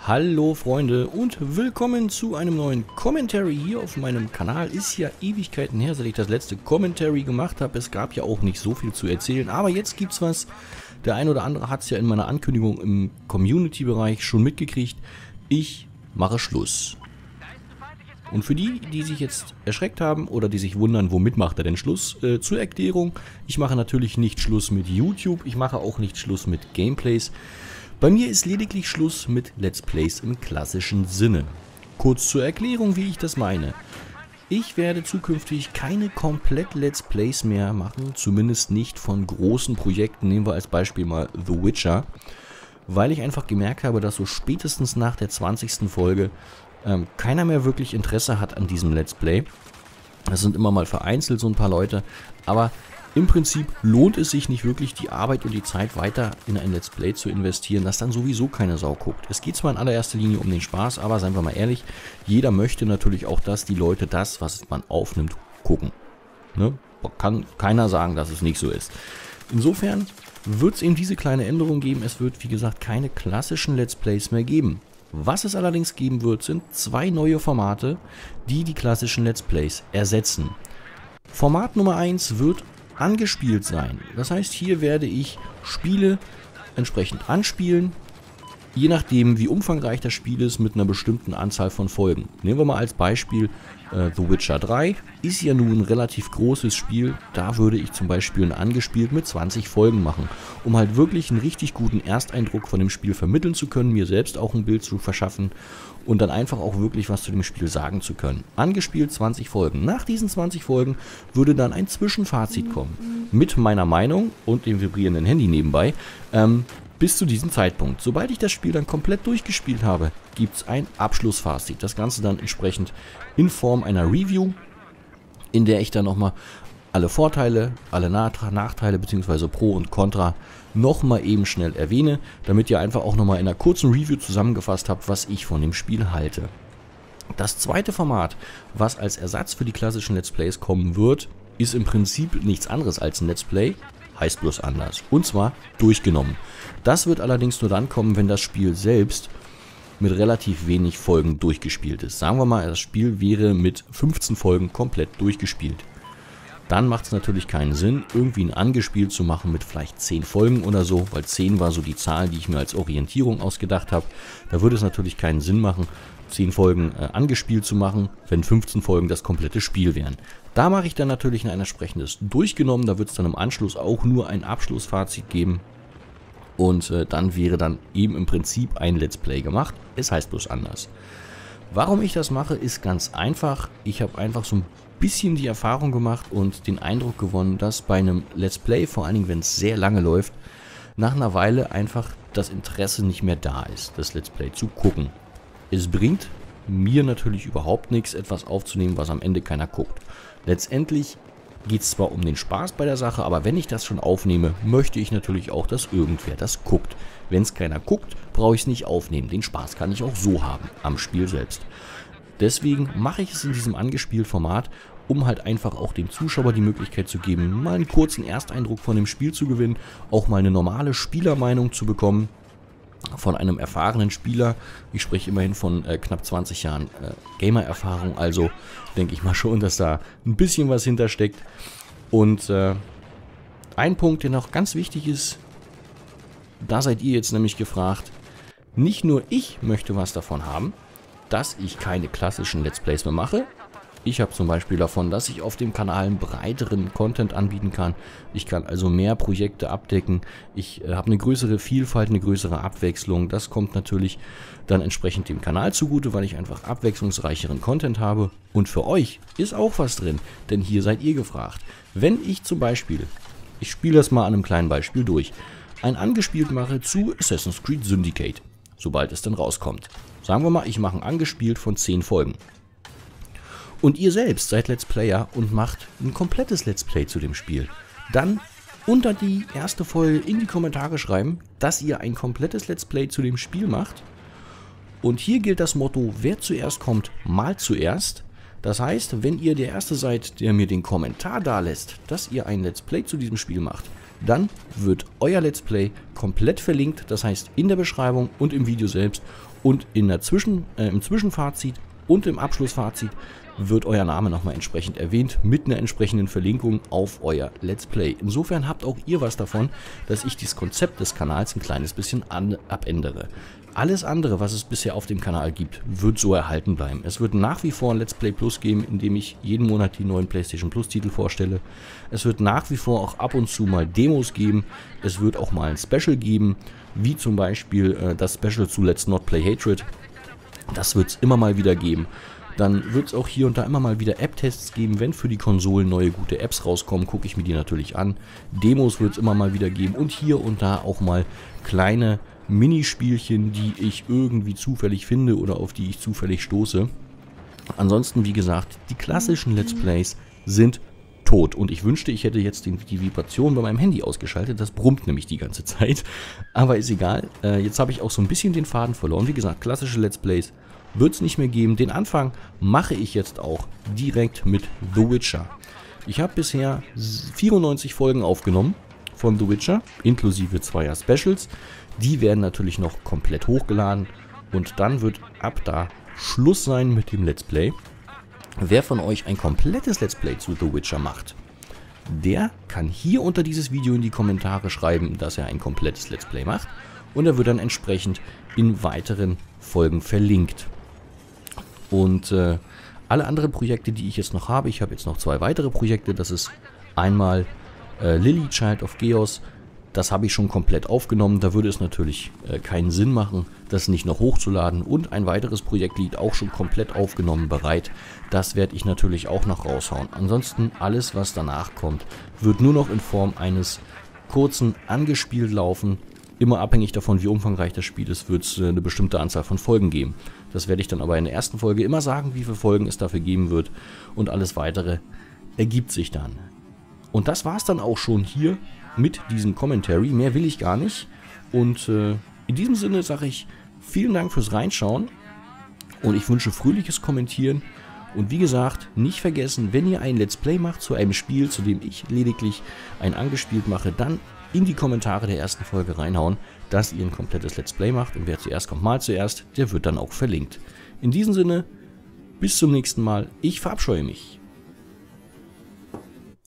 Hallo Freunde und willkommen zu einem neuen Commentary hier auf meinem Kanal. Ist ja Ewigkeiten her, seit ich das letzte Commentary gemacht habe. Es gab ja auch nicht so viel zu erzählen, aber jetzt gibt's was. Der ein oder andere hat es ja in meiner Ankündigung im Community-Bereich schon mitgekriegt. Ich mache Schluss. Und für die, die sich jetzt erschreckt haben oder die sich wundern, womit macht er denn Schluss, zur Erklärung, ich mache natürlich nicht Schluss mit YouTube, ich mache auch nicht Schluss mit Gameplays. Bei mir ist lediglich Schluss mit Let's Plays im klassischen Sinne. Kurz zur Erklärung, wie ich das meine. Ich werde zukünftig keine komplett Let's Plays mehr machen, zumindest nicht von großen Projekten, nehmen wir als Beispiel mal The Witcher, weil ich einfach gemerkt habe, dass so spätestens nach der 20. Folge keiner mehr wirklich Interesse hat an diesem Let's Play. Das sind immer mal vereinzelt so ein paar Leute, aber im Prinzip lohnt es sich nicht wirklich, die Arbeit und die Zeit weiter in ein Let's Play zu investieren, das dann sowieso keine Sau guckt. Es geht zwar in allererster Linie um den Spaß, aber seien wir mal ehrlich, jeder möchte natürlich auch, dass die Leute das, was man aufnimmt, gucken. Ne? Kann keiner sagen, dass es nicht so ist. Insofern wird es eben diese kleine Änderung geben. Es wird, wie gesagt, keine klassischen Let's Plays mehr geben. Was es allerdings geben wird, sind zwei neue Formate, die die klassischen Let's Plays ersetzen. Format Nummer 1 wird angespielt sein. Das heißt, hier werde ich Spiele entsprechend anspielen, je nachdem wie umfangreich das Spiel ist, mit einer bestimmten Anzahl von Folgen. Nehmen wir mal als Beispiel The Witcher 3, ist ja nun ein relativ großes Spiel, da würde ich zum Beispiel ein angespielt mit 20 Folgen machen, um halt wirklich einen richtig guten Ersteindruck von dem Spiel vermitteln zu können, mir selbst auch ein Bild zu verschaffen und dann einfach auch wirklich was zu dem Spiel sagen zu können. Angespielt 20 Folgen. Nach diesen 20 Folgen würde dann ein Zwischenfazit kommen, mit meiner Meinung und dem vibrierenden Handy nebenbei, bis zu diesem Zeitpunkt. Sobald ich das Spiel dann komplett durchgespielt habe, gibt es ein Abschlussfazit. Das Ganze dann entsprechend in Form einer Review, in der ich dann nochmal alle Vorteile, alle Nachteile bzw. Pro und Contra nochmal eben schnell erwähne, damit ihr einfach auch nochmal in einer kurzen Review zusammengefasst habt, was ich von dem Spiel halte. Das zweite Format, was als Ersatz für die klassischen Let's Plays kommen wird, ist im Prinzip nichts anderes als ein Let's Play, heißt bloß anders. Und zwar durchgenommen. Das wird allerdings nur dann kommen, wenn das Spiel selbst mit relativ wenig Folgen durchgespielt ist. Sagen wir mal, das Spiel wäre mit 15 Folgen komplett durchgespielt. Dann macht es natürlich keinen Sinn, irgendwie ein angespielt zu machen mit vielleicht 10 Folgen oder so, weil 10 war so die Zahl, die ich mir als Orientierung ausgedacht habe. Da würde es natürlich keinen Sinn machen, 10 Folgen angespielt zu machen, wenn 15 Folgen das komplette Spiel wären. Da mache ich dann natürlich ein entsprechendes durchgenommen, da wird es dann im Anschluss auch nur ein Abschlussfazit geben. Und dann wäre dann eben im Prinzip ein Let's Play gemacht. Es heißt bloß anders. Warum ich das mache, ist ganz einfach. Ich habe einfach so ein bisschen die Erfahrung gemacht und den Eindruck gewonnen, dass bei einem Let's Play, vor allen Dingen wenn es sehr lange läuft, nach einer Weile einfach das Interesse nicht mehr da ist, das Let's Play zu gucken. Es bringt mir natürlich überhaupt nichts, etwas aufzunehmen, was am Ende keiner guckt. Letztendlich geht es zwar um den Spaß bei der Sache, aber wenn ich das schon aufnehme, möchte ich natürlich auch, dass irgendwer das guckt. Wenn es keiner guckt, brauche ich es nicht aufnehmen. Den Spaß kann ich auch so haben, am Spiel selbst. Deswegen mache ich es in diesem Angespielt-Format, um halt einfach auch dem Zuschauer die Möglichkeit zu geben, mal einen kurzen Ersteindruck von dem Spiel zu gewinnen, auch mal eine normale Spielermeinung zu bekommen von einem erfahrenen Spieler. Ich spreche immerhin von knapp 20 Jahren Gamer-Erfahrung, also denke ich mal schon, dass da ein bisschen was hintersteckt. Und ein Punkt, der noch ganz wichtig ist, da seid ihr jetzt nämlich gefragt, nicht nur ich möchte was davon haben, dass ich keine klassischen Let's Plays mehr mache. Ich habe zum Beispiel davon, dass ich auf dem Kanal einen breiteren Content anbieten kann. Ich kann also mehr Projekte abdecken. Ich habe eine größere Vielfalt, eine größere Abwechslung. Das kommt natürlich dann entsprechend dem Kanal zugute, weil ich einfach abwechslungsreicheren Content habe. Und für euch ist auch was drin, denn hier seid ihr gefragt. Wenn ich zum Beispiel, ich spiele das mal an einem kleinen Beispiel durch, ein angespielt mache zu Assassin's Creed Syndicate, sobald es dann rauskommt. Sagen wir mal, ich mache ein angespielt von 10 Folgen. Und ihr selbst seid Let's Player und macht ein komplettes Let's Play zu dem Spiel. Dann unter die erste Folge in die Kommentare schreiben, dass ihr ein komplettes Let's Play zu dem Spiel macht. Und hier gilt das Motto, wer zuerst kommt, malt zuerst. Das heißt, wenn ihr der Erste seid, der mir den Kommentar da lässt, dass ihr ein Let's Play zu diesem Spiel macht, dann wird euer Let's Play komplett verlinkt, das heißt in der Beschreibung und im Video selbst. und im Zwischenfazit und im Abschlussfazit wird euer Name nochmal entsprechend erwähnt mit einer entsprechenden Verlinkung auf euer Let's Play. Insofern habt auch ihr was davon, dass ich das Konzept des Kanals ein kleines bisschen abändere. Alles andere, was es bisher auf dem Kanal gibt, wird so erhalten bleiben. Es wird nach wie vor ein Let's Play Plus geben, in dem ich jeden Monat die neuen PlayStation Plus Titel vorstelle. Es wird nach wie vor auch ab und zu mal Demos geben. Es wird auch mal ein Special geben, wie zum Beispiel das Special zu Let's Not Play Hatred. Das wird es immer mal wieder geben. Dann wird es auch hier und da immer mal wieder App-Tests geben. Wenn für die Konsolen neue gute Apps rauskommen, gucke ich mir die natürlich an. Demos wird es immer mal wieder geben und hier und da auch mal kleine Minispielchen, die ich irgendwie zufällig finde oder auf die ich zufällig stoße. Ansonsten, wie gesagt, die klassischen Let's Plays sind tot. Und ich wünschte, ich hätte jetzt die Vibration bei meinem Handy ausgeschaltet. Das brummt nämlich die ganze Zeit. Aber ist egal. Jetzt habe ich auch so ein bisschen den Faden verloren. Wie gesagt, klassische Let's Plays wird es nicht mehr geben. Den Anfang mache ich jetzt auch direkt mit The Witcher. Ich habe bisher 94 Folgen aufgenommen von The Witcher, inklusive 2er Specials. Die werden natürlich noch komplett hochgeladen und dann wird ab da Schluss sein mit dem Let's Play. Wer von euch ein komplettes Let's Play zu The Witcher macht, der kann hier unter dieses Video in die Kommentare schreiben, dass er ein komplettes Let's Play macht und er wird dann entsprechend in weiteren Folgen verlinkt. Und alle anderen Projekte, die ich jetzt noch habe, ich habe jetzt noch 2 weitere Projekte, das ist einmal Lily, Child of Chaos, das habe ich schon komplett aufgenommen, da würde es natürlich keinen Sinn machen, das nicht noch hochzuladen. Und ein weiteres Projekt liegt auch schon komplett aufgenommen, bereit, das werde ich natürlich auch noch raushauen. Ansonsten alles, was danach kommt, wird nur noch in Form eines kurzen angespielt laufen. Immer abhängig davon, wie umfangreich das Spiel ist, wird es eine bestimmte Anzahl von Folgen geben. Das werde ich dann aber in der ersten Folge immer sagen, wie viele Folgen es dafür geben wird. Und alles Weitere ergibt sich dann. Und das war es dann auch schon hier mit diesem Commentary. Mehr will ich gar nicht. Und in diesem Sinne sage ich vielen Dank fürs Reinschauen. Und ich wünsche fröhliches Kommentieren. Und wie gesagt, nicht vergessen, wenn ihr ein Let's Play macht zu einem Spiel, zu dem ich lediglich ein angespielt mache, dann in die Kommentare der ersten Folge reinhauen, dass ihr ein komplettes Let's Play macht. Und wer zuerst kommt, mal zuerst, der wird dann auch verlinkt. In diesem Sinne, bis zum nächsten Mal. Ich verabscheue mich.